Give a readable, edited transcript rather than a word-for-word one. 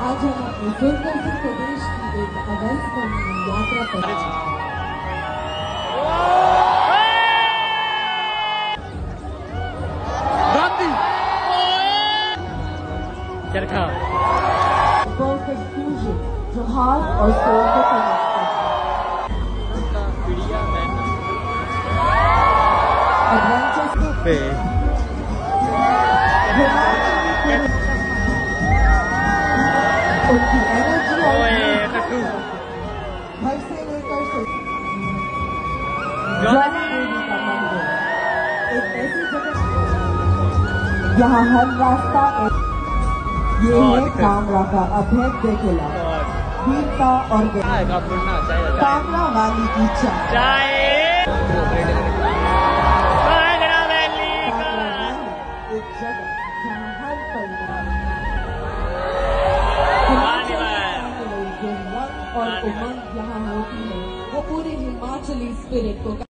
आज हम अपने सुंदर प्रदेश की एक अविस्मरणीय यात्रा पर चरखा परफेक्ट फ्यूजन जो हाथ और सोल को कनेक्ट करता है। एडवेंचर्स पे उनकी एनर्जी और कट्टू घर से लेकर ज्वाला देवी का मंदिर एक ऐसी जगह यहाँ हर रास्ता ये है कामरा का अभेद्य किला, वीरता और कामरा वाली की चाय एक जगह जहाँ हर पल जो रंग और उमंग यहाँ होती है वो पूरी हिमाचली स्पिरिट को